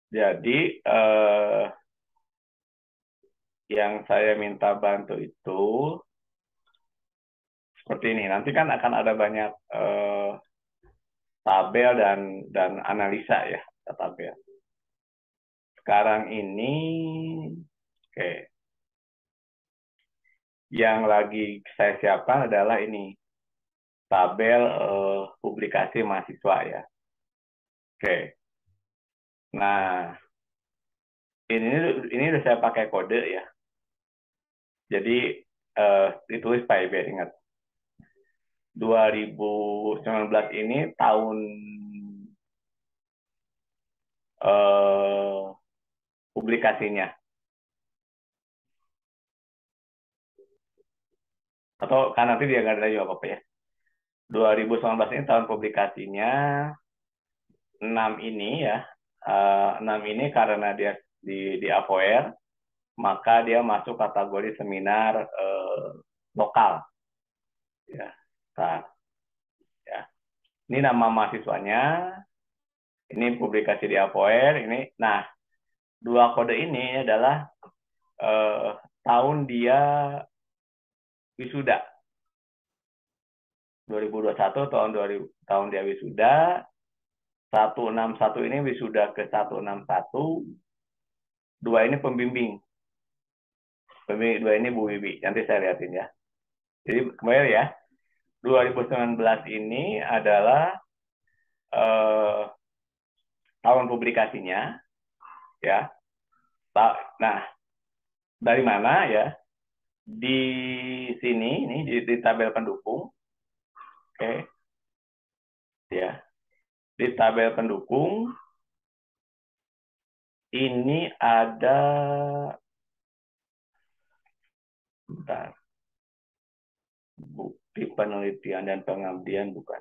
Jadi yang saya minta bantu itu seperti ini. Nanti kan akan ada banyak tabel dan analisa ya, tabel. Sekarang ini, oke, yang lagi saya siapkan adalah ini tabel publikasi mahasiswa ya. Oke. Nah, ini ini udah saya pakai kode ya. Jadi ditulis Pak Ibe, ingat. 2019 ini tahun eh, publikasinya. Atau kan nanti dia nggak ada juga apa-apa ya. 2019 ini tahun publikasinya, 6 ini ya. 6 ini karena dia di Avoer, maka dia masuk kategori seminar lokal ya. Nah, ya. Ini nama mahasiswanya, ini publikasi di Avoer, ini. Nah, dua kode ini adalah eh, tahun dia wisuda. 2021 tahun dia wisuda, 161 ini wisuda ke 161, dua ini pembimbing. Pembimbing dua ini Bu Wibi. Nanti saya lihatin ya. Jadi kembali ya, 2019 ini adalah eh, tahun publikasinya ya. Nah, dari mana ya? Di sini ini di tabel pendukung, oke ya. Di tabel pendukung ini ada, bentar, bukti penelitian dan pengabdian bukan.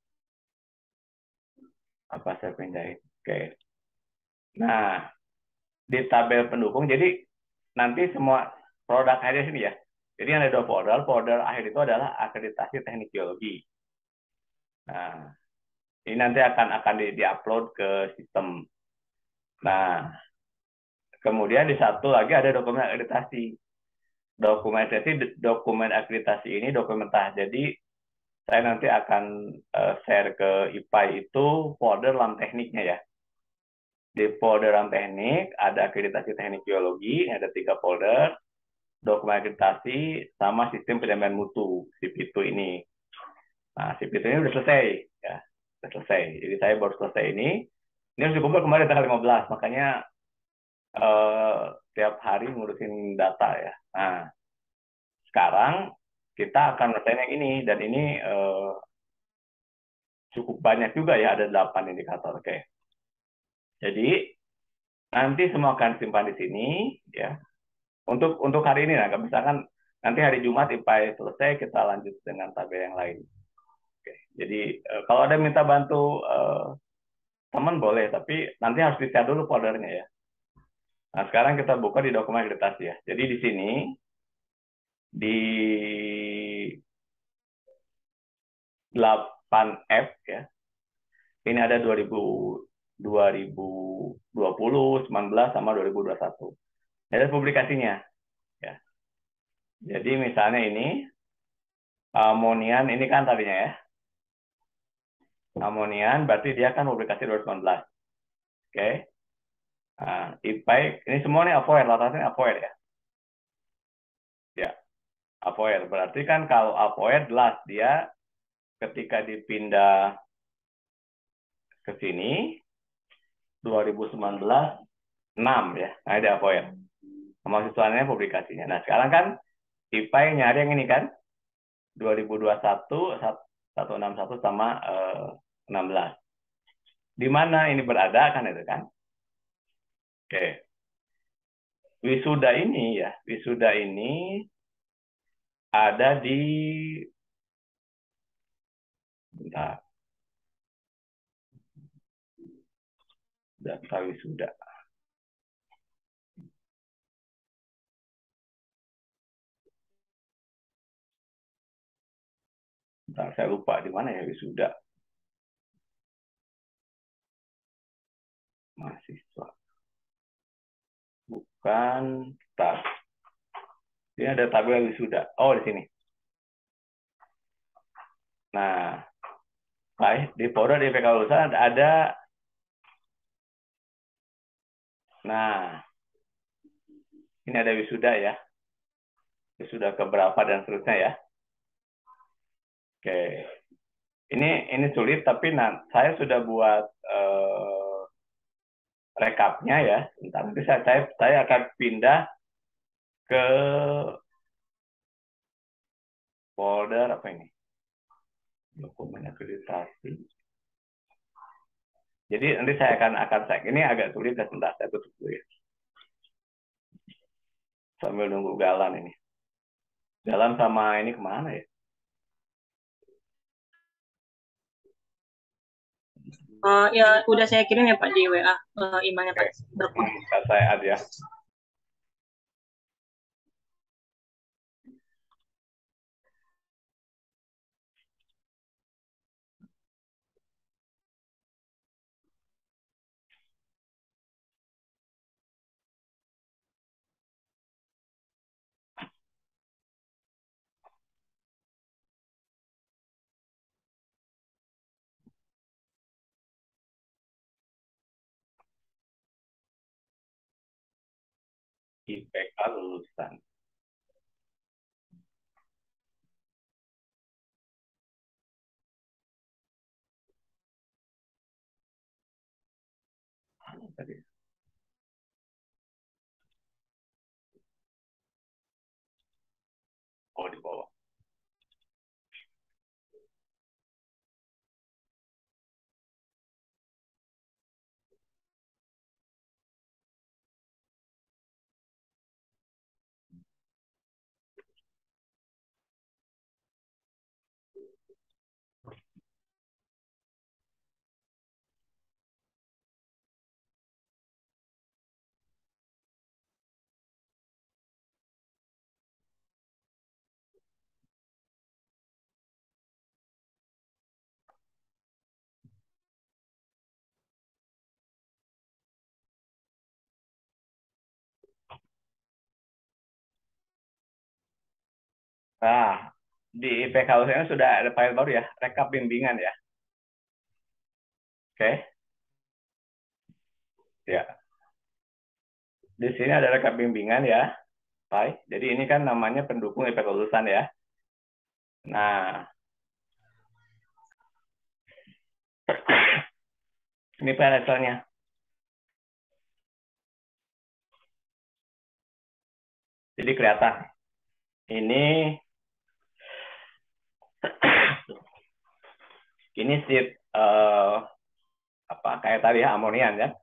Apa saya pindahin? Oke. Nah, di tabel pendukung, jadi nanti semua produk akhirnya sini ya. Jadi ada dua folder. Folder akhir itu adalah akreditasi teknik geologi. Nah, ini nanti akan di-upload ke sistem. Nah, kemudian di satu lagi ada dokumen akreditasi. Dokumen akreditasi ini dokumentasi. Jadi saya nanti akan share ke IPAI itu folder lam tekniknya ya. Di folder lam teknik ada akreditasi teknik geologi, ada 3 folder, dokumen akreditasi sama sistem penjamin mutu, SIP itu ini. Nah, SIP itu ini udah selesai ya. Udah selesai. Jadi saya baru selesai ini. Ini harus dikumpul kemarin tanggal 15, makanya tiap hari ngurusin data ya. Nah, sekarang kita akan ngerjain yang ini, dan ini cukup banyak juga ya, ada 8 indikator. Oke. Jadi nanti semua akan simpan di sini ya. Untuk hari ini, nah, misalkan nanti hari Jumat IPAI selesai, kita lanjut dengan tabel yang lain. Oke. Jadi kalau ada minta bantu teman boleh, tapi nanti harus di-share dulu foldernya ya. Nah, sekarang kita buka di dokumen akreditasi ya. Jadi di sini di 8F ya. Ini ada 2020, 19 sama 2021. Ini ada publikasinya ya. Jadi misalnya ini amonian, ini kan tadinya ya. Amonian berarti dia kan publikasi 2019. Oke. Nah, IPAI ini semua nih avoid, rata-rata avoid ya. Ya, avoid. Berarti kan kalau avoid jelas dia ketika dipindah ke sini 2019 6 ya. Nah, ada avoid. Mahasiswanya publikasinya. Nah, sekarang kan IPAI nyari yang ini kan 2021 161 sama 16. Di mana ini berada kan itu kan? Oke. Wisuda ini ya, wisuda ini ada di, bentar, daftar wisuda. Bentar, saya lupa di mana ya wisuda mahasiswa. Bukan, tar. Ini ada tabel wisuda. Oh, di sini. Nah, baik, di folder di PK lulusan ada, nah, ini ada wisuda ya. Wisuda keberapa dan seterusnya ya. Oke. Ini sulit, tapi saya sudah buat rekapnya ya. Sebentar, nanti saya akan pindah ke folder apa ini? Dokumen akreditasi. Jadi nanti saya akan cek. Ini agak sulit ya, sebentar saya tutup dulu ya. Sambil nunggu Galan ini. Galan sama ini kemana ya? Ya udah saya kirim ya Pak di WA emailnya Oke, Pak. ini buka saya add ya. IPK lulusan. Mana tadi? Oh, di bawah. Nah, di IPK lulusan sudah ada file baru ya, rekap bimbingan ya. Oke, ya. Di sini ada rekap bimbingan ya. Baik, jadi ini kan namanya pendukung IPK lulusan ya. Nah, ini file Excelnya. Jadi kelihatan. Ini ini sheet apa kayak tadi ya amonian ya.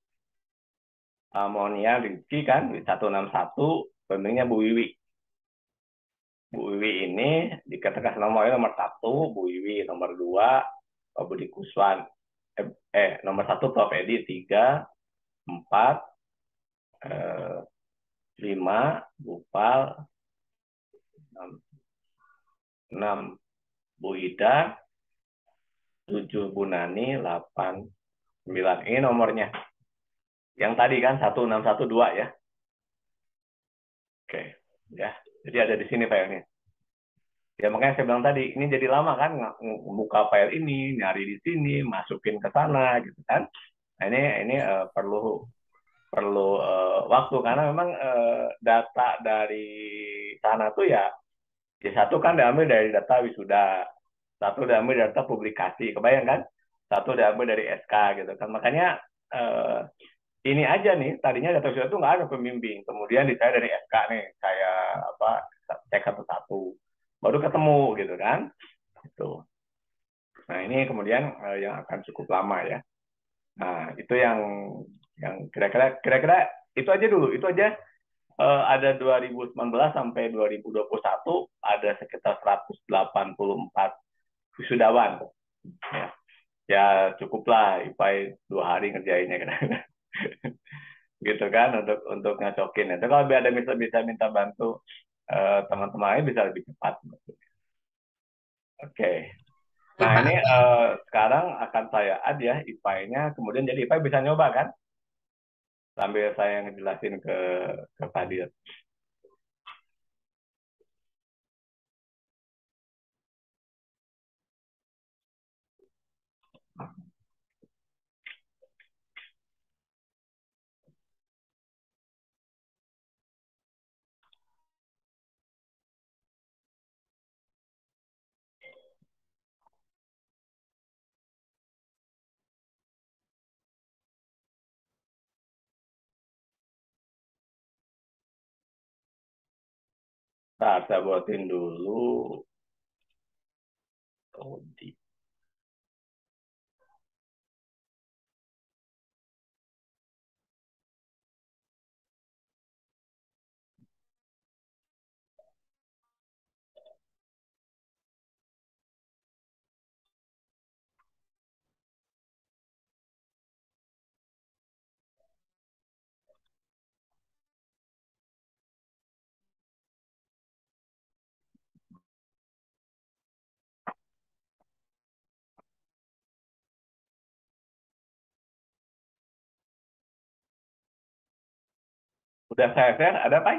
Amonian Rizky kan 161 pembimbingnya Bu Wiwi. Bu Wiwi ini dikatakan nomornya nomor satu, Bu Wiwi nomor dua, Pak Budi Kuswan. Nomor satu Prof Edi 3, 4, 5, Bupal, 6, Bu Ida, 7 Bu Nani, 8, 9. Ini nomornya. Yang tadi kan 1612 ya. Oke, ya. Jadi ada di sini filenya. Ya makanya saya bilang tadi, ini jadi lama kan buka file ini, nyari di sini, masukin ke sana gitu kan. Nah, ini perlu perlu waktu karena memang data dari sana tuh ya, ya satu kan diambil dari data wisuda, satu diambil dari data publikasi, kebayang kan? Satu diambil dari SK gitu kan. Makanya eh, ini aja nih, tadinya data wisuda tuh nggak ada pembimbing, kemudian dicari dari SK nih, saya apa cek satu-satu, baru ketemu gitu kan. Itu. Nah ini kemudian yang akan cukup lama ya. Nah itu yang kira-kira itu aja dulu, itu aja ada 2019 sampai 2021 ada sekitar 184 wisudawan. Ya, ya cukuplah IPAI 2 hari ngerjainnya kan. Gitu kan untuk ngacokin. Itu kalau ada bisa minta bantu teman-teman lain bisa lebih cepat. Oke. Ya Nah Pak. ini sekarang akan saya add ya IPAI-nya, kemudian jadi IPAI bisa nyoba kan? sambil saya ngejelasin ke Fadil. Ntar saya buatin dulu. Udah saya share, ada Pak?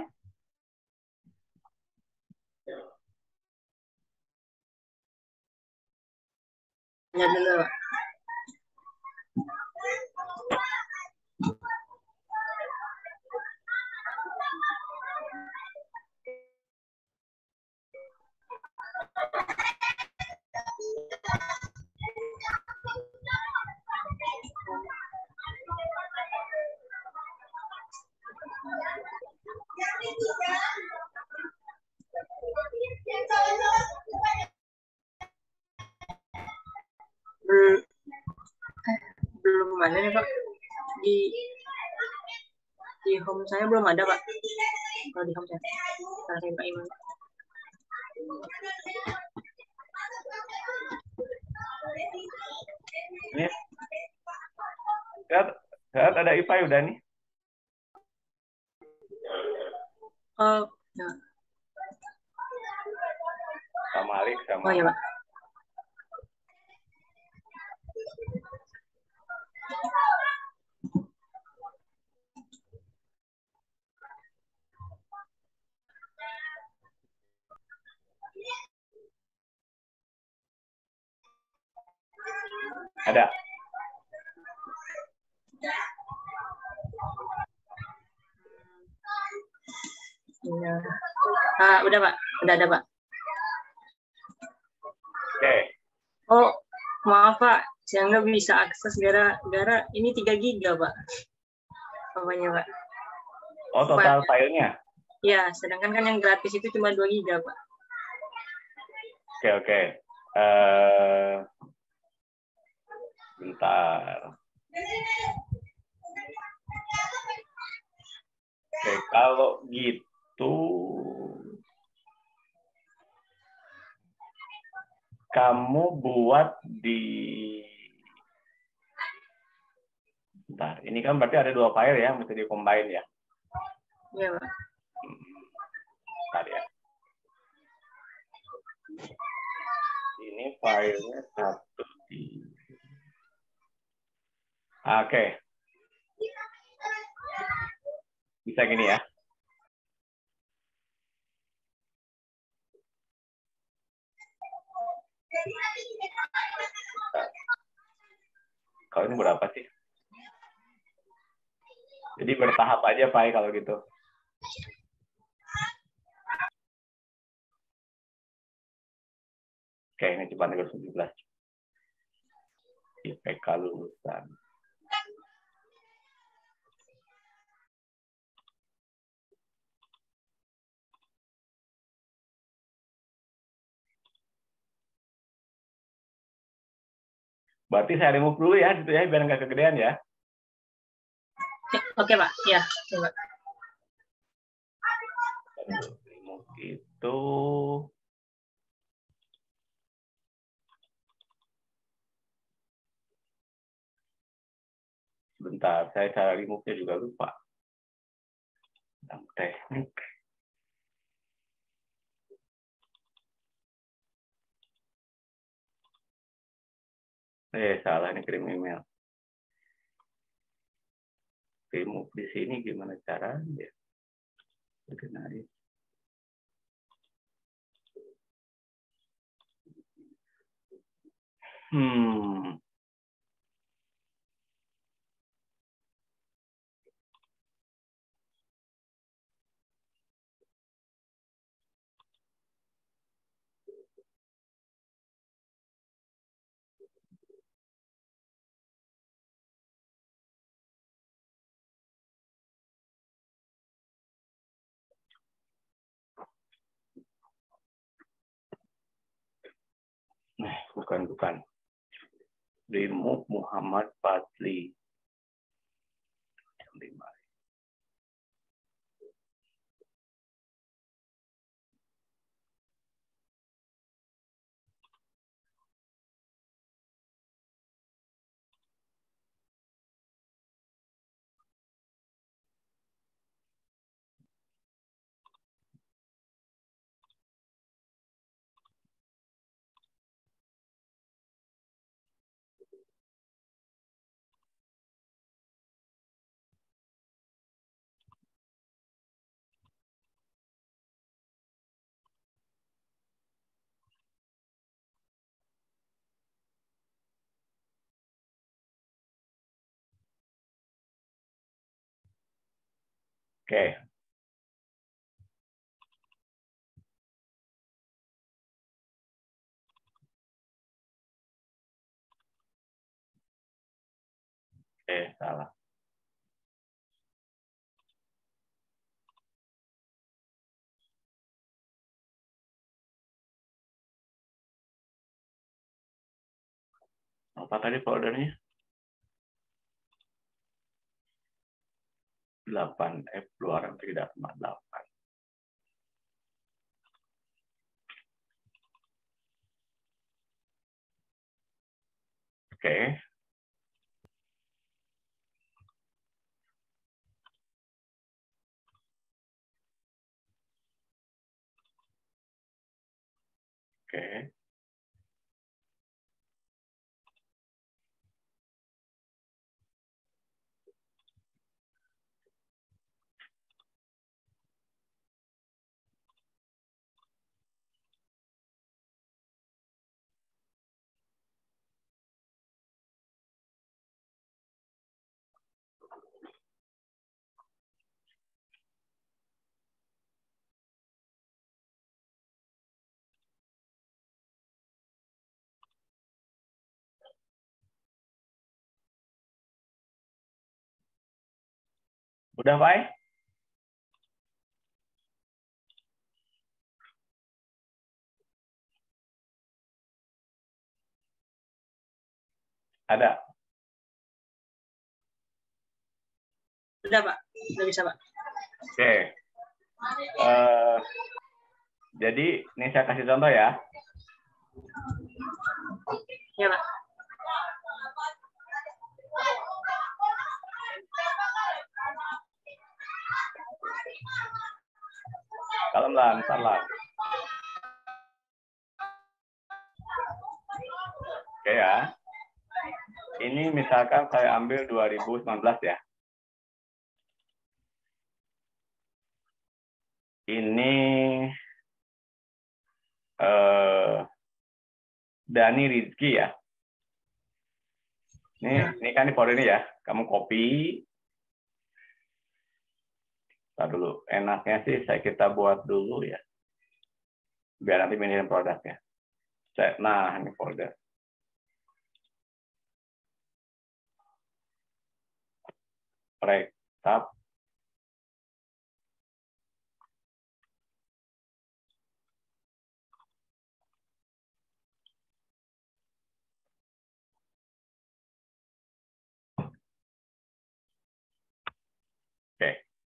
Ya dulu, Pak. Belum, belum ada nih Pak. Di home saya belum ada Pak. Kalau di home saya, kalau saya Pak Iman. Ini saya ada IPA udah nih. Oh, ya. Sama Alik sama. Oh ya Pak. Ada. Ya. Udah Pak, udah ada Pak. Oke. Oh, maaf Pak, saya nggak bisa akses gara-gara ini 3 giga Pak. Apanya Pak? Oh, total filenya? Ya, sedangkan kan yang gratis itu cuma 2 giga Pak. Oke. Bentar. Oke, kalau gitu kamu buat di bentar, ini kan berarti ada 2 file ya, mesti di-combine ya. Iya Pak. Bentar ya. Ini filenya satu di Oke. Bisa gini ya. Kalau ini berapa sih? Jadi bertahap aja Pak kalau gitu. Oke, ini cuma 17. IPK lulusan. Berarti saya remove dulu ya, gitu ya, biar nggak kegedean ya. Oke Pak, ya. Coba. Remove itu. Bentar, saya cara remove-nya juga lupa. Teknik. Salah ini kirim email. remove di sini gimana caranya? Organize. Bukan. Remove Muhammad Fadli. Oke. Salah. Apa tadi foldernya? 8 F2 tidak 8. Oke. Oke. Udah, Pak? Ada. Udah, Pak. Udah bisa, Pak. Oke. Jadi, ini saya kasih contoh ya. Ya, Pak. Kalem lah, bentar lah. Oke ya. Ini misalkan saya ambil 2019 ya. Ini Dani Rizky ya. Ini kan di folder ini ya. Kamu copy. Ntar dulu. Enaknya sih kita buat dulu ya. Biar nanti minimin produknya. Nah, ini folder. Right. Tab. Oke.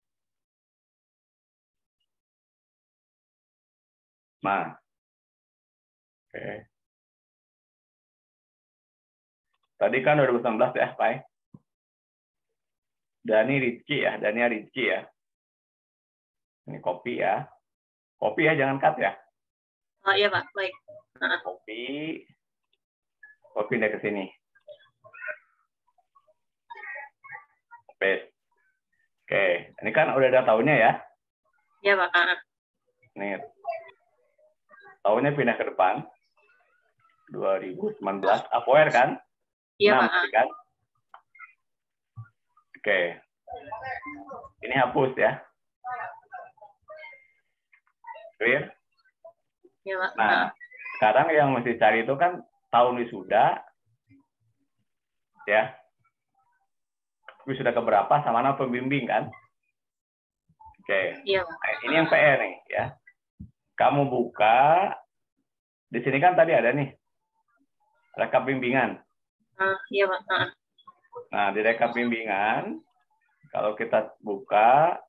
Nah. Oke. Tadi kan 2019 ya, Pak. Dani Rizky ya, Dania Rizky ya. Ini copy ya. Copy ya, jangan cut ya. Oh iya, Pak. Baik. Copy. Copy dari ke sini. Paste. Oke, ini kan udah ada tahunnya ya. Ya, Pak. Nih, tahunnya pindah ke depan. 2019, APOR kan? Iya, 6 Pak. tadi kan? Oke, ini hapus ya. Clear? Iya, Pak. Nah, sekarang yang mesti cari itu kan tahun wisuda, ya. Wisuda keberapa sama nama pembimbing kan? Oke, Iya, Pak. nah, ini yang PR nih ya. Kamu buka, di sini kan tadi ada nih, rekap bimbingan. Iya, Pak. Nah, di rekap bimbingan, kalau kita buka,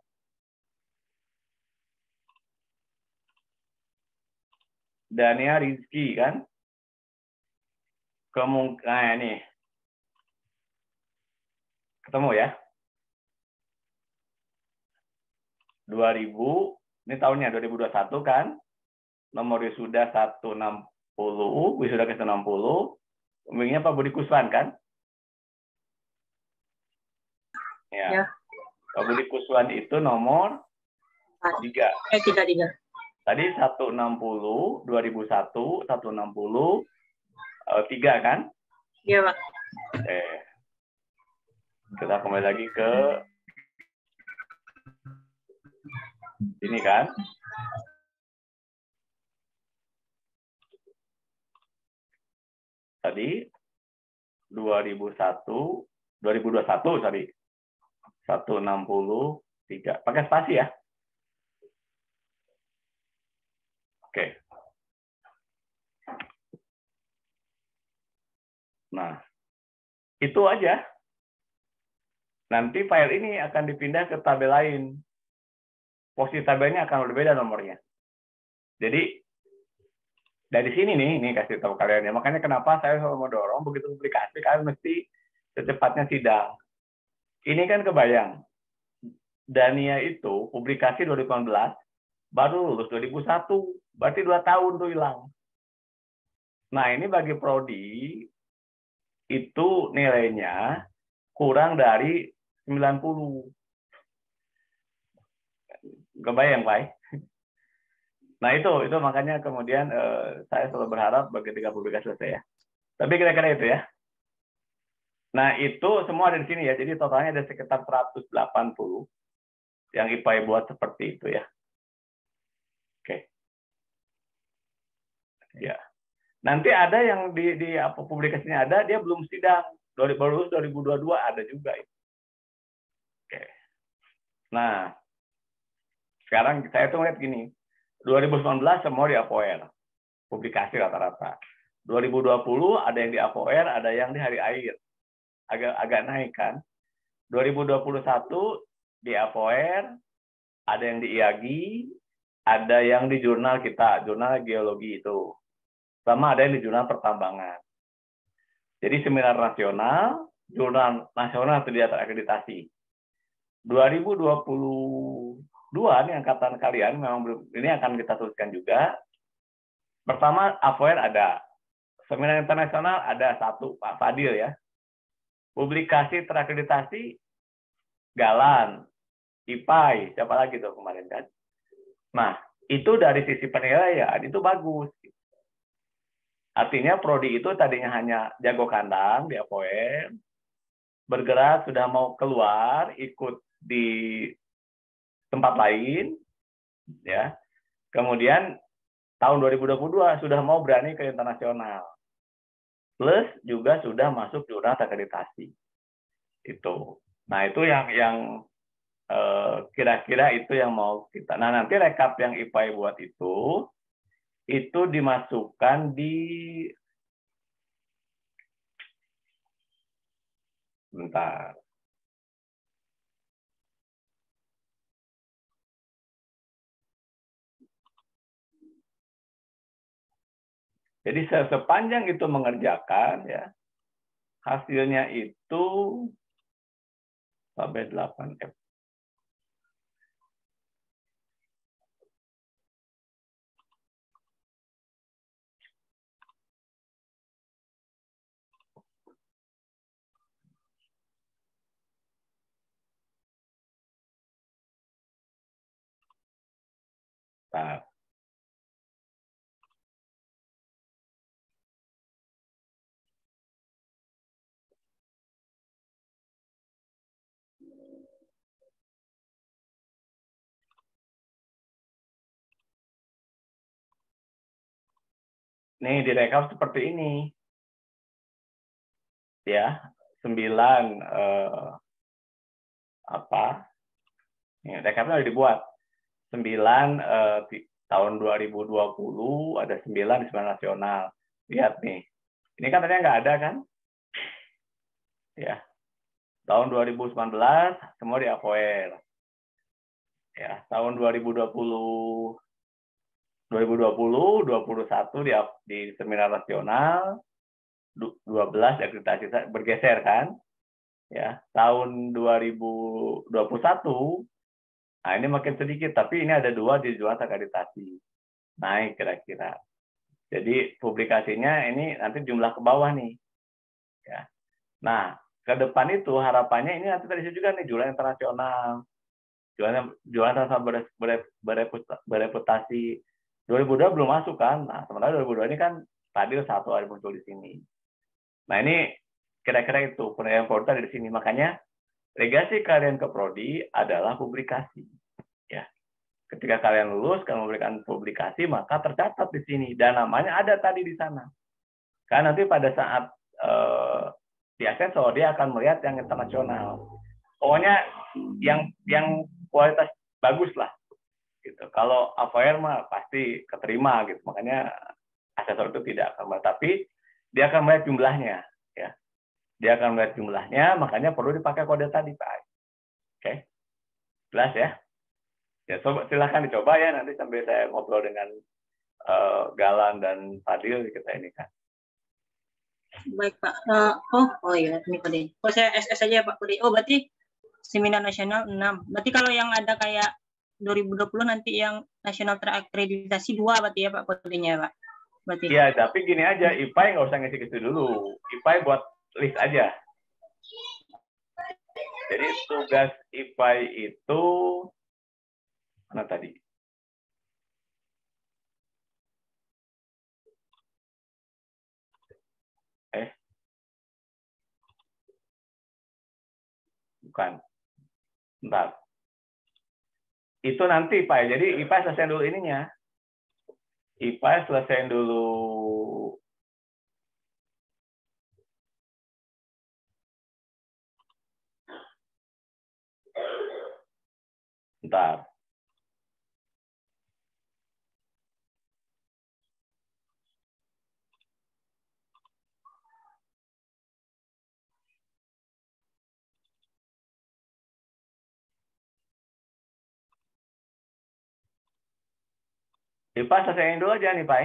Dania Rizky kan? Kemungkinan ini ketemu ya. 2000, ini tahunnya 2021 kan? Nomor wisuda 160, wisuda ke 160, pembimbingnya Pak Budi Kuswan kan? Ya. Ya. Pak Budi Kuswan itu nomor 3. 3. Tadi 160, 2001, 160, 3 kan? Iya, Pak. Kita kembali lagi ke ini kan? Tadi 2001, 2021 tadi 163. Pakai spasi ya. Oke. Nah, itu aja. Nanti file ini akan dipindah ke tabel lain. Posisi tabelnya akan berbeda nomornya. Jadi dari sini nih, ini kasih tahu kalian ya. Makanya kenapa saya selalu mau dorong begitu publikasi kalian mesti secepatnya sidang. Ini kan kebayang. Dania itu publikasi 2018, baru lulus 2001, berarti 2 tahun tuh hilang. Nah, ini bagi prodi itu nilainya kurang dari 90. Kebayang, Pak? Nah, itu makanya kemudian saya selalu berharap ketika publikasi selesai ya. Tapi kira-kira itu ya. Nah, itu semua ada di sini ya. Jadi totalnya ada sekitar 180 yang IPAI buat seperti itu ya. Oke. Ya. Nanti ada yang di apa publikasinya ada, dia belum sidang. Baru 2022 ada juga. Oke. Nah, sekarang saya tuh lihat gini. 2019 semua di APOR. Publikasi rata-rata. 2020 ada yang di APOR, ada yang di Hari Air. Agak naik kan. 2021 di APOR, ada yang di IAGI, ada yang di jurnal kita, jurnal geologi itu. Sama ada yang di jurnal pertambangan. Jadi seminar nasional, jurnal nasional tidak terakreditasi. 2022 ini angkatan kalian memang belum, ini akan kita tuliskan juga. Pertama, APOR ada. Seminar internasional ada 1, Pak Fadil ya. Publikasi terakreditasi, Galan, IPAI, siapa lagi tuh kemarin kan. Nah, itu dari sisi penilaian, itu bagus. Artinya prodi itu tadinya hanya jago kandang di APOR, bergerak sudah mau keluar, ikut di tempat lain, ya. Kemudian tahun 2022 sudah mau berani ke internasional. Plus juga sudah masuk jurnal akreditasi. Itu. Nah, itu yang kira-kira itu yang mau kita. Nah, nanti rekap yang IPAI buat itu dimasukkan di bentar. Jadi sepanjang itu mengerjakan ya, hasilnya itu sampai 8F. Nah, nih direkap seperti ini. Ya, 9 apa? Ini rekapnya udah dibuat. 9 tahun 2020 ada 9 di Semen Nasional. Lihat nih. Ini kan ternyata nggak ada kan? Ya. Tahun 2019 semua di APOEL. Ya, tahun 2020 21 di Seminar Nasional, 12 akreditasi bergeser kan? Ya, tahun 2021 nah ini makin sedikit, tapi ini ada 2 di Juara akreditasi. Naik kira-kira. Jadi publikasinya ini nanti jumlah ke bawah nih. Ya. Nah, ke depan itu harapannya ini nanti terisi juga nih jurnal internasional. Jurnal internasional bereputasi. 2002 belum masuk kan. Nah, sementara 2002 ini kan tadi satu hari muncul di sini. Nah, ini kira-kira itu penilaian produk di sini. Makanya legasi kalian ke prodi adalah publikasi. Ya. Ketika kalian lulus, kalian memberikan publikasi, maka tercatat di sini. Dan namanya ada tadi di sana. Karena nanti pada saat di asesor, dia akan melihat yang internasional. Pokoknya yang kualitas bagus lah. Gitu. Kalau AFR mah pasti keterima gitu. Makanya asesor itu tidak akan melihat. Tapi dia akan melihat jumlahnya. Ya. Dia akan melihat jumlahnya, makanya perlu dipakai kode tadi, Pak. Oke. Jelas ya? Ya, silahkan dicoba ya, nanti sambil saya ngobrol dengan Galan dan Fadil kita ini kan. Baik Pak. Oh iya, ini kode. Oh saya SS aja Pak kode. Oh berarti Seminar Nasional 6. Berarti kalau yang ada kayak 2020 nanti yang nasional terakreditasi 2 berarti ya Pak kodenya Pak. Berarti. Iya, tapi gini aja, IPAI nggak usah ngisi ke situ dulu. IPAI buat list aja. Jadi tugas IPAI itu mana tadi? Bukan. Bentar. Itu nanti, Pak. Jadi IPAI selesai dulu ininya. IPAI selesai dulu. Bentar. IPAI selesaiin dulu aja nih, Pak.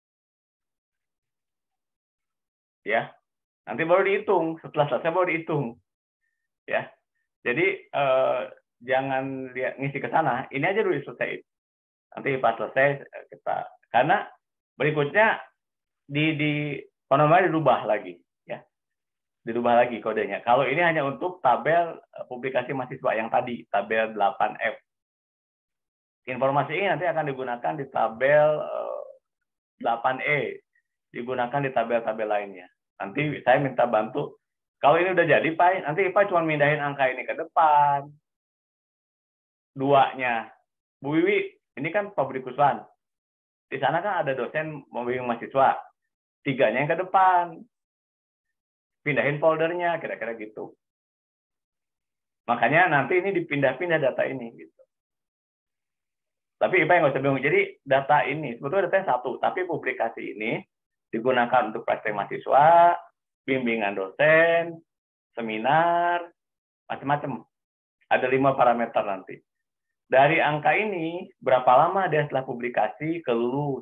Ya. Nanti baru dihitung. Setelah selesai baru dihitung. Ya. Jadi jangan ngisi ke sana. Ini aja dulu selesai. Nanti pas selesai kita, karena berikutnya di nomornya dirubah lagi, ya, dirubah lagi kodenya. Kalau ini hanya untuk tabel publikasi mahasiswa yang tadi, tabel 8F. Informasi ini nanti akan digunakan di tabel 8E, digunakan di tabel-tabel lainnya. Nanti saya minta bantu. Kalau ini udah jadi, Pak, nanti Pak cuma mindahin angka ini ke depan. 2-nya. Bu Wiwi, ini kan publikusan. Di sana kan ada dosen membimbing mahasiswa. 3-nya yang ke depan. Pindahin foldernya, kira-kira gitu. Makanya nanti ini dipindah-pindah data ini. Gitu. Tapi IPA nggak usah bingung. Jadi data ini, sebetulnya datanya satu. Tapi publikasi ini digunakan untuk praktek mahasiswa, bimbingan dosen, seminar, macam-macam. Ada 5 parameter nanti. Dari angka ini, berapa lama dia setelah publikasi kelulus?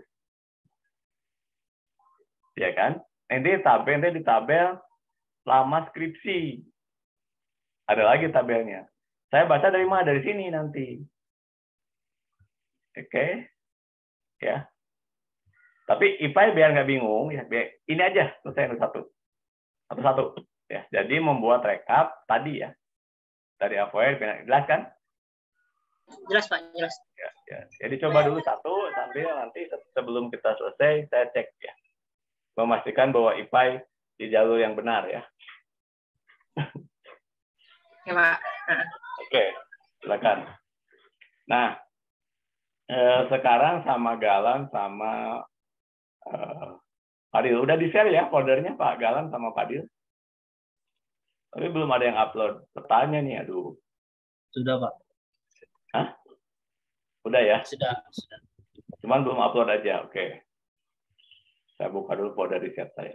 Ya kan? Nanti di tabel lama skripsi. Ada lagi tabelnya. Saya baca dari mana? Dari sini nanti. Oke. Ya. Tapi IPA biar nggak bingung, ya, ini aja selesai satu-satu. Ya, jadi membuat rekap tadi ya. Dari AFOE, jelas kan? Jelas Pak, jelas. Ya. Ya, jadi coba dulu satu sambil nanti sebelum kita selesai saya cek ya, memastikan bahwa IPAI di jalur yang benar ya. Ya, Pak. Oke, silakan. Nah, sekarang sama Galan sama Fadil udah di-share ya foldernya Pak Galan sama Fadil. Tapi belum ada yang upload petanya nih, aduh. Sudah, Pak. Hah? Udah ya? Sudah. Cuman belum upload aja, oke. Saya buka dulu folder riset saya.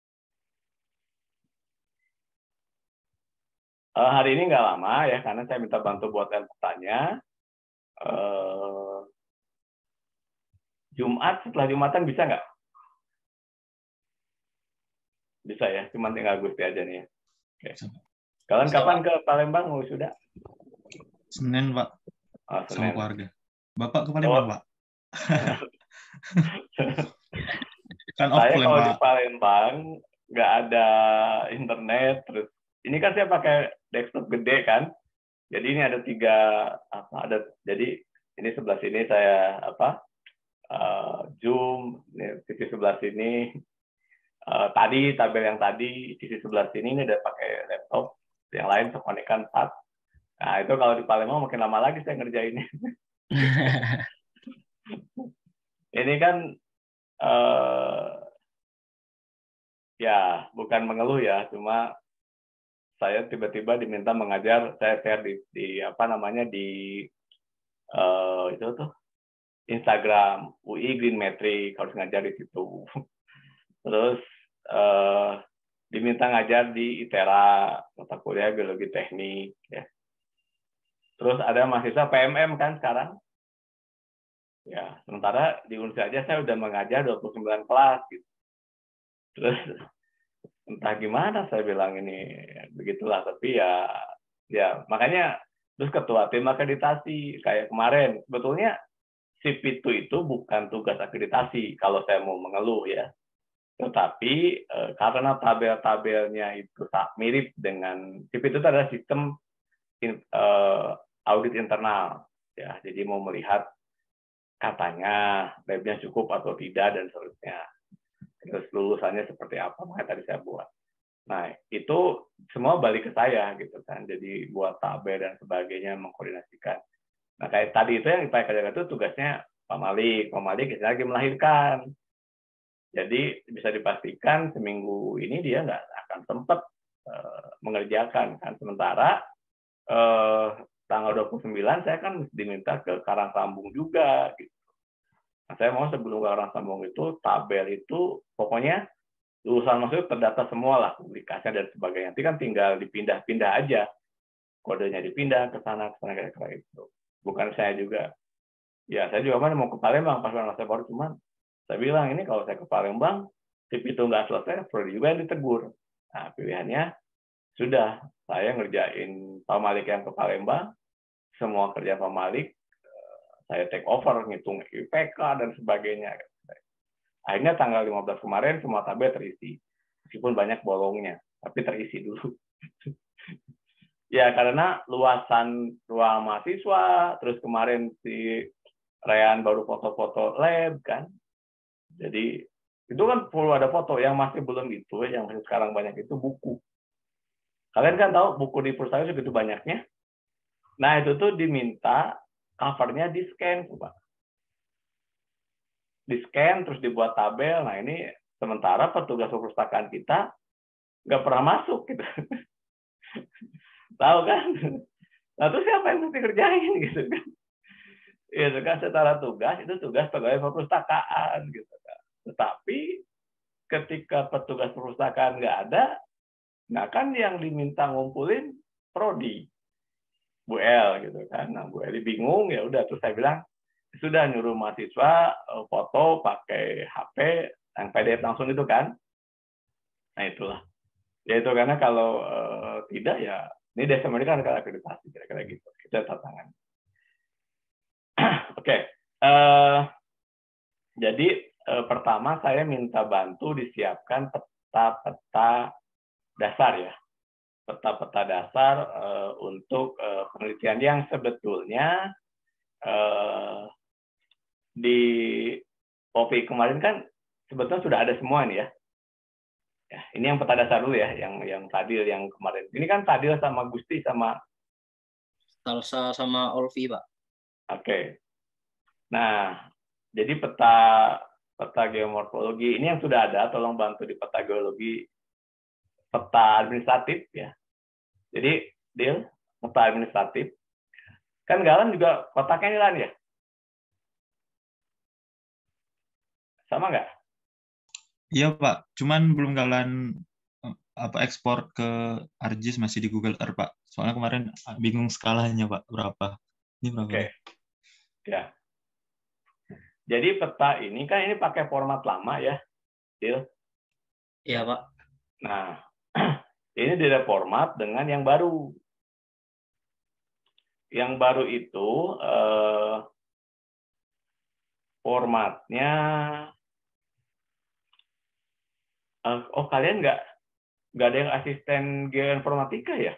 Hari ini nggak lama ya, karena saya minta bantu buatkan petanya. Jumat, setelah Jumatan bisa nggak? Bisa ya, cuman tinggal Gusti aja nih ya. Oke. Kalian kapan ke Palembang? Sudah? Senin, Pak. Oh, Sama Senin. keluarga. Bapak ke Palembang, Pak? Kan Saya offline, kalau Pak. di Palembang nggak ada internet, terus ini kan saya pakai desktop gede kan, jadi ini ada jadi ini sebelah sini saya Zoom, sisi sebelah sini tadi tabel yang tadi, sisi sebelah sini ini udah pakai laptop, yang lain terkonekkan 4. Nah itu kalau di Palembang makin lama lagi saya ngerjainnya. Ini kan ya bukan mengeluh ya, cuma saya tiba-tiba diminta mengajar, saya share di itu tuh Instagram UI Green Metric, harus ngajar di situ. Terus diminta ngajar di ITERA, mata kuliah biologi teknik ya. Terus ada mahasiswa PMM kan sekarang. Ya, sementara di Unsur aja saya udah mengajar 29 kelas gitu. Terus entah gimana saya bilang ini begitulah, tapi ya makanya terus ketua tim akreditasi kayak kemarin, sebetulnya SIP itu bukan tugas akreditasi kalau saya mau mengeluh ya, tetapi karena tabel-tabelnya itu mirip dengan SIP itu adalah sistem audit internal ya, jadi mau melihat katanya labnya cukup atau tidak dan seterusnya. Terus lulusannya seperti apa, makanya tadi saya buat. Nah, itu semua balik ke saya gitu kan. Jadi buat tabel dan sebagainya, mengkoordinasikan. Nah, kayak tadi itu yang IPAI kerjakan itu tugasnya Pak Malik. Pak Malik lagi melahirkan. Jadi bisa dipastikan seminggu ini dia nggak akan sempat mengerjakan kan. Sementara tanggal 29 saya kan diminta ke Karangsambung juga gitu. Nah, saya mau sebelum ke Karangsambung itu tabel itu pokoknya lulusan masuk terdata semua lah, publikasinya dan sebagainya. Nanti kan tinggal dipindah-pindah aja, kodenya dipindah ke sana kira-kira itu. Bukan saya juga, ya saya juga mau ke Palembang pas saya baru, cuman saya bilang ini kalau saya ke Palembang, SIP itu nggak selesai, perlu juga yang ditegur. Nah pilihannya sudah, saya ngerjain Pak Malik yang ke Palembang, semua kerja Pak Malik, saya take over, ngitung IPK dan sebagainya. Akhirnya tanggal 15 kemarin semua tabel terisi. Meskipun banyak bolongnya, tapi terisi dulu. Ya, karena luasan ruang mahasiswa, terus kemarin si Rehan baru foto-foto lab, kan. Jadi, itu kan perlu ada foto. Yang masih belum itu, yang masih sekarang banyak itu buku. Kalian kan tahu buku di perpustakaan segitu banyaknya. Nah, itu tuh diminta covernya di-scan, Pak. Di-scan, terus dibuat tabel. Nah, ini sementara petugas perpustakaan kita nggak pernah masuk. Gitu. Tahu kan? Nah, terus siapa yang mesti kerjain? Gitu kan? Itu kan secara tugas, itu tugas pegawai perpustakaan. Gitu kan. Tetapi ketika petugas perpustakaan nggak ada, nah kan yang diminta ngumpulin prodi. Bu El gitu kan. Nah, Bu Eli bingung, ya udah, terus saya bilang sudah nyuruh mahasiswa foto pakai HP yang PDF langsung itu kan. Nah, itulah. Ya itu karena kalau tidak ya ini Desember ini kan ada akreditasi kira-kira gitu. Itu tantangan. Oke. Jadi pertama saya minta bantu disiapkan peta-peta dasar ya. Peta-peta dasar untuk penelitian yang sebetulnya di OPI kemarin kan sebetulnya sudah ada semua nih ya. Ya, ini yang peta dasar dulu ya, yang Fadil yang kemarin. Ini kan Fadil sama Gusti sama Salsa sama Olvi, Pak. Oke. Nah, jadi peta geomorfologi ini yang sudah ada, tolong bantu di peta geologi, peta administratif ya. Jadi, Dil, peta administratif. Kan Galan juga kotaknya ini Lan ya? Sama nggak? Iya Pak, cuman belum Galan ekspor ke ArcGIS, masih di Google Earth Pak. Soalnya kemarin bingung skalanya Pak, berapa. Ini berapa Oke. nih? Ya. Jadi peta ini kan ini pakai format lama ya, Dil. Iya, Pak. Nah, ini direformat dengan yang baru. Yang baru itu formatnya, kalian nggak ada yang asisten geoinformatika ya?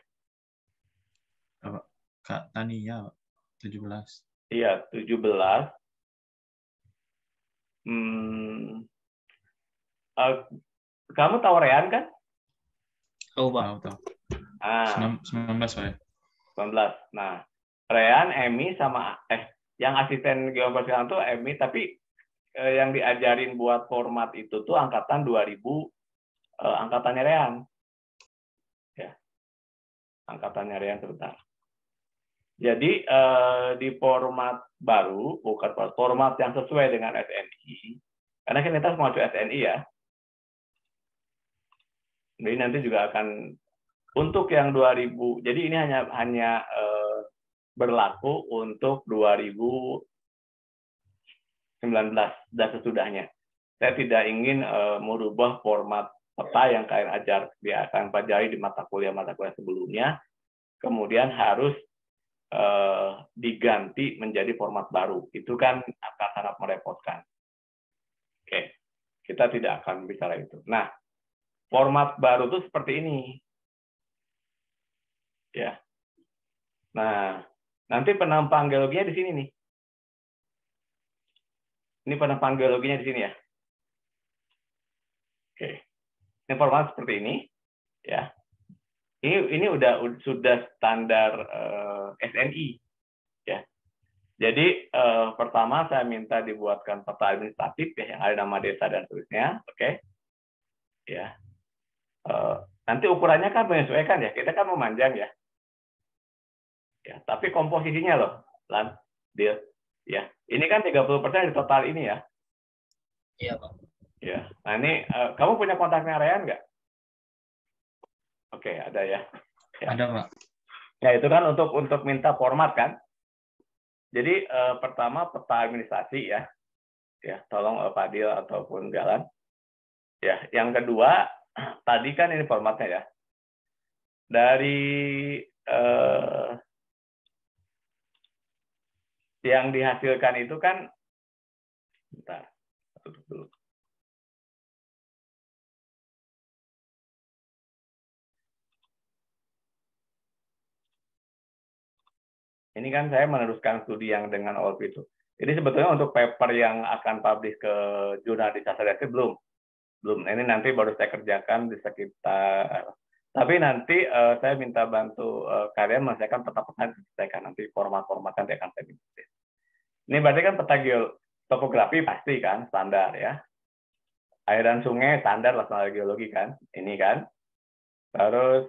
Kak Tania, Pak. 17. Iya, 17. Kamu tahu Rean kan? Oh, Pak. Tahu. Ah, 19 Pak ya? 19. Nah, Rean, Emi, sama yang asisten geoinformatika itu Emi, tapi yang diajarin buat format itu tuh angkatan 2000, angkatannya Rean. Ya. Angkatannya Rean sebentar. Jadi di format baru, bukan format yang sesuai dengan SNI, karena kan kita masuk SNI ya. Jadi nanti juga akan untuk yang 2000. Jadi ini hanya berlaku untuk 2019 dan sesudahnya. Saya tidak ingin merubah format peta yang kalian akan pelajari di mata kuliah sebelumnya, kemudian harus diganti menjadi format baru. Itu kan akan sangat merepotkan. Oke, kita tidak akan bicara itu. Nah, format baru itu seperti ini. Ya. Nah, nanti penampang geologinya di sini nih. Ini penampang geologinya di sini ya. Oke. Ini format seperti ini, ya. Ini sudah standar SNI, ya. Jadi pertama saya minta dibuatkan peta administratif ya, yang ada nama desa dan seterusnya, oke? Ya. Nanti ukurannya kan menyesuaikan ya, kita kan memanjang ya. Ya, tapi komposisinya loh, Lan, Dil. Ya, ini kan 30% di total ini ya. Iya, Pak. Ya, nah ini kamu punya kontaknya Ryan nggak? Oke, ada ya. Ya. Ada Pak. Ya itu kan untuk minta format kan. Jadi pertama peta administrasi ya, tolong Fadil ataupun Galan. Ya, yang kedua tadi kan ini formatnya ya. Dari yang dihasilkan itu kan, bentar, tutup dulu. Ini kan saya meneruskan studi yang dengan OLP itu. Jadi sebetulnya untuk paper yang akan publish ke jurnal di Sastra belum. Ini nanti baru saya kerjakan di sekitar. Tapi nanti saya minta bantu kalian menyelesaikan peta-peta, diselesaikan nanti format-format nanti akan saya minta. Ini berarti kan peta topografi pasti kan standar ya. Air dan sungai standar lah standar geologi kan. Ini kan. Terus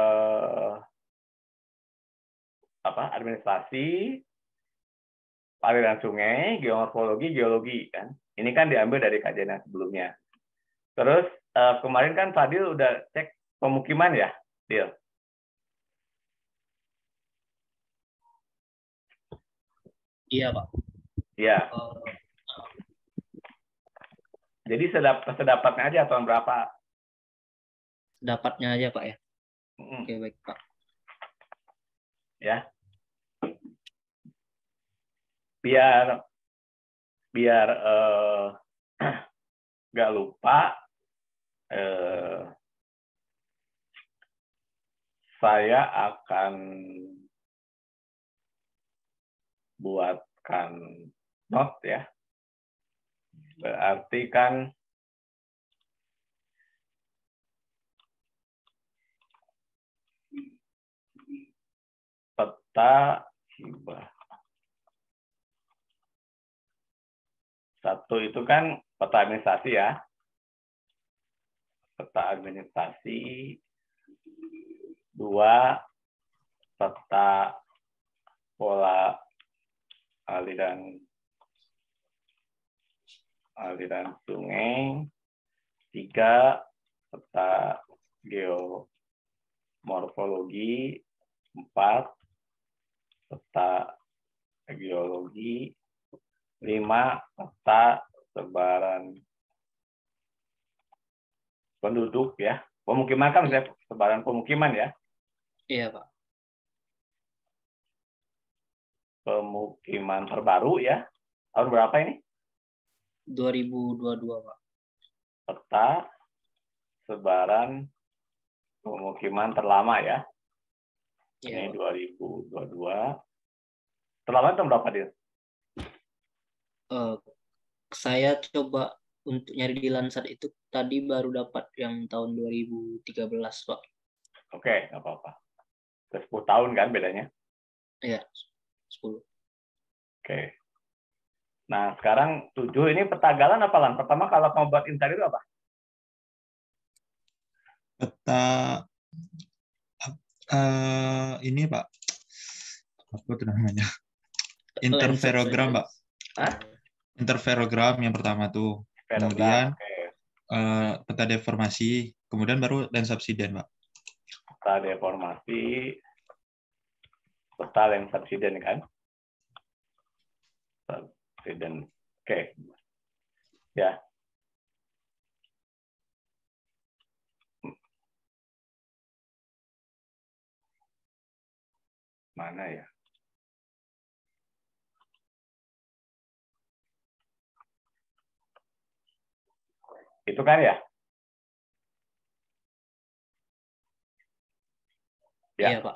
administrasi, aliran sungai, geomorfologi, geologi kan. Ini kan diambil dari kajian yang sebelumnya. Terus kemarin kan Fadil udah cek pemukiman ya, Dil? Iya, Pak. Iya. Jadi sedapatnya aja tahun berapa? Dapatnya aja, Pak ya. Oke, baik, Pak. Ya. Biar nggak lupa, saya akan buatkan note ya. Berarti kan peta hibah. Satu itu kan peta administrasi ya. Peta administrasi. Dua, peta pola aliran sungai. Tiga, peta geomorfologi. Empat, peta geologi. Lima, peta sebaran penduduk ya. Pemukiman kan misalnya sebaran pemukiman ya. Iya, Pak. Pemukiman terbaru ya. Tahun berapa ini? 2022, Pak. Peta sebaran pemukiman terlama ya. Iya, Ini Pak. 2022. Terlama tahun berapa dia? Saya coba untuk nyari di Lansat itu tadi baru dapat yang tahun 2013, Pak. Oke, nggak apa-apa. 10 tahun kan bedanya. Iya, 10. Oke. Nah, sekarang 7 ini peta galan apa lan? Pertama kalau kamu buat interior apa? Peta ini Pak, apa itu namanya? Interferogram, Pak. Hah? Interferogram yang pertama tuh. Ferogram, Kemudian oke. peta deformasi, kemudian baru lens subsiden, Pak. Peta deformasi, peta lens subsiden kan? Subsiden. Oke. Ya. Mana ya? Itu kan ya? Ya. Iya, Pak.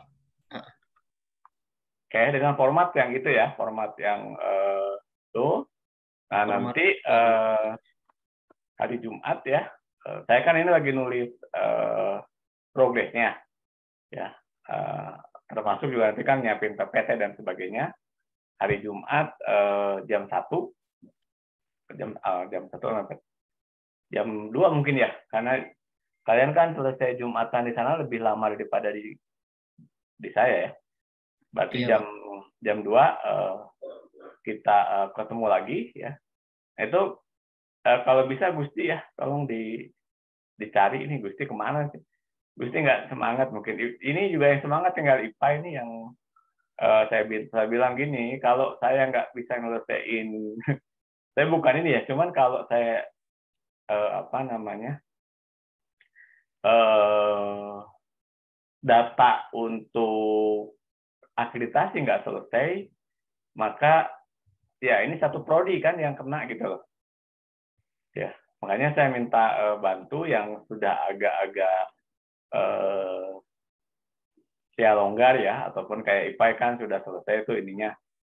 Oke, dengan format yang gitu ya, format yang tuh. Nah, Format nanti hari Jumat ya, saya kan ini lagi nulis progresnya, ya, termasuk juga nanti kan nyiapin PPT dan sebagainya. Hari Jumat jam 1, jam 1 sampai jam 2 mungkin ya, karena kalian kan selesai Jumatan di sana lebih lama daripada di saya ya. Berarti Iya, jam 2 kita ketemu lagi ya. Itu kalau bisa Gusti ya, tolong dicari ini Gusti kemana sih? Gusti nggak semangat mungkin. Ini juga yang semangat tinggal IPA ini yang saya bilang gini, kalau saya nggak bisa nyelesain, saya bukan ini ya, cuman kalau saya data untuk akreditasi nggak selesai, maka ya ini satu prodi kan yang kena gitu loh. Ya, makanya saya minta bantu yang sudah agak-agak ya longgar ya, ataupun kayak IPA kan sudah selesai itu ininya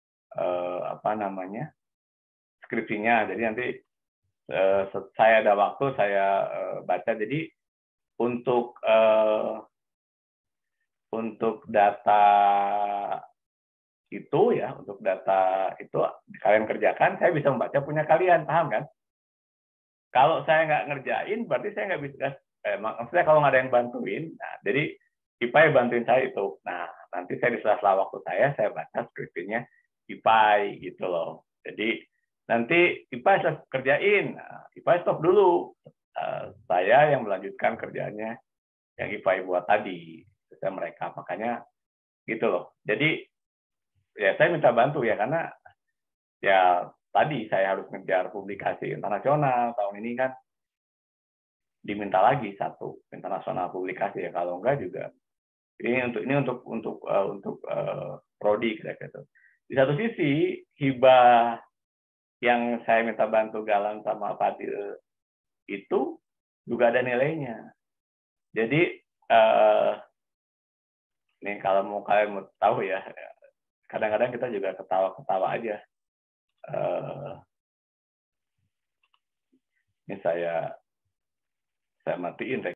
skripsinya. Jadi nanti saya ada waktu saya baca. Jadi untuk data itu ya, untuk data itu kalian kerjakan, saya bisa membaca punya kalian, paham kan? Kalau saya nggak ngerjain, berarti saya nggak bisa. Maksudnya kalau nggak ada yang bantuin, nah, jadi IPA bantuin saya itu. Nah, nanti saya di sela-sela waktu saya baca skripsinya IPA gitu loh. Jadi nanti IPA kerjain, nah, IPA stop dulu. Saya yang melanjutkan kerjaannya yang IPA buat tadi. Saya mereka, makanya gitu loh. Jadi ya saya minta bantu ya, karena ya tadi saya harus ngejar publikasi internasional tahun ini kan, diminta lagi satu internasional publikasi ya, kalau enggak juga ini untuk prodi gitu. Di satu sisi hibah yang saya minta bantu Galang sama Fadil itu juga ada nilainya. Jadi ini kalau mau kalian mau tahu ya, kadang-kadang kita juga ketawa-ketawa aja. Ini saya matiin